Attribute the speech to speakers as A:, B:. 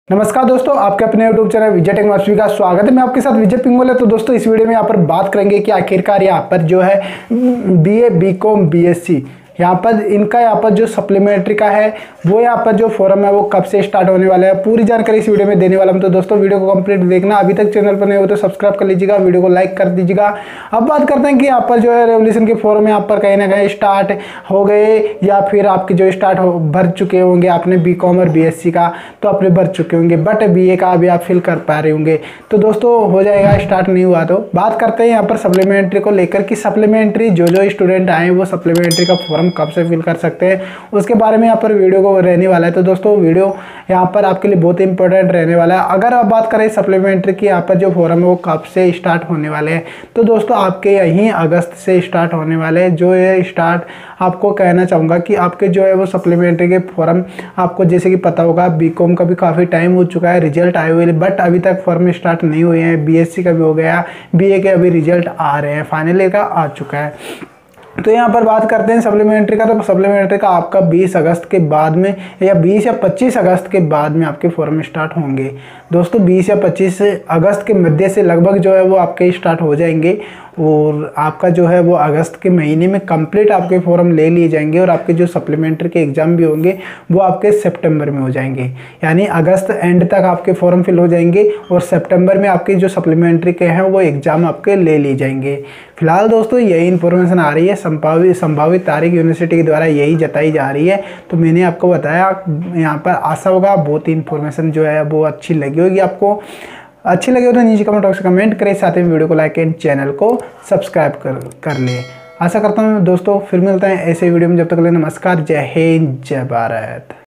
A: नमस्कार दोस्तों, आपके अपने YouTube channel Vijay Tech Mastery का स्वागत है। मैं आपके साथ विजय पिंगोल है। तो दोस्तों इस वीडियो में यहाँ पर बात करेंगे कि आखिरकार यहाँ पर जो है BA BCom BSc यहाँ पर इनका यहाँ पर जो सप्लीमेंट्री का है वो यहाँ पर जो फॉरम है वो कब से स्टार्ट होने वाला है, पूरी जानकारी इस वीडियो में देने वाला हूँ। तो दोस्तों वीडियो को कंप्लीट देखना, अभी तक चैनल पर नहीं हो तो सब्सक्राइब कर लीजिएगा, वीडियो को लाइक कर दीजिएगा। अब बात करते हैं कि यहाँ पर जो है रेवोल्यूशन के फॉरम यहाँ पर कहीं ना कहीं स्टार्ट हो गए या फिर आपके जो स्टार्ट भर चुके होंगे। आपने BCom और BSc का तो अपने भर चुके होंगे, बट BA का अभी आप फिल कर पा रहे होंगे। तो दोस्तों हो जाएगा, स्टार्ट नहीं हुआ तो बात करते हैं यहाँ पर सप्लीमेंट्री को लेकर कि सप्लीमेंट्री जो स्टूडेंट आए वो सप्लीमेंट्री का फॉर्म कब से फिल कर सकते हैं, उसके बारे में यहाँ पर वीडियो को रहने वाला है। तो दोस्तों वीडियो यहाँ पर आपके लिए बहुत इंपॉर्टेंट रहने वाला है। अगर आप बात करें सप्लीमेंट्री की यहाँ पर जो फॉर्म है वो कब से स्टार्ट होने वाले हैं, तो दोस्तों आपके यहीं अगस्त से स्टार्ट होने वाले हैं। जो ये स्टार्ट आपको कहना चाहूँगा कि आपके जो है वो सप्लीमेंट्री के फॉर्म आपको जैसे कि पता होगा BCom का भी काफ़ी टाइम हो चुका है, रिजल्ट आए हुए बट अभी तक फॉर्म स्टार्ट नहीं हुए हैं। BSc का भी हो गया, BA के अभी रिजल्ट आ रहे हैं, फाइनल ईयर का आ चुका है। तो यहाँ पर बात करते हैं सप्लीमेंट्री का। तो सप्लीमेंट्री का आपका 20 अगस्त के बाद में या 20 या 25 अगस्त के बाद में आपके फॉर्म स्टार्ट होंगे। दोस्तों 20 या 25 अगस्त के मध्य से लगभग जो है वो आपके स्टार्ट हो जाएंगे और आपका जो है वो अगस्त के महीने में कंप्लीट आपके फॉर्म ले लिए जाएंगे और आपके जो सप्लीमेंट्री के एग्ज़ाम भी होंगे वो आपके सितंबर में हो जाएंगे। यानी अगस्त एंड तक आपके फॉर्म फिल हो जाएंगे और सितंबर में आपके जो सप्लीमेंट्री के हैं वो एग्ज़ाम आपके ले लिए जाएंगे। फिलहाल दोस्तों यही इन्फॉर्मेशन आ रही है, संभावित तारीख यूनिवर्सिटी के द्वारा यही जताई जा रही है। तो मैंने आपको बताया, यहाँ पर आशा होगा बहुत ही इन्फॉर्मेशन जो है वो अच्छी लगी होगी आपको। अच्छी लगे हो तो नीचे कमेंट बॉक्स में कमेंट करें, साथ में वीडियो को लाइक एंड चैनल को सब्सक्राइब कर ले। आशा करता हूँ दोस्तों फिर मिलते हैं ऐसे वीडियो में, जब तक के लिए नमस्कार, जय हिंद, जय भारत।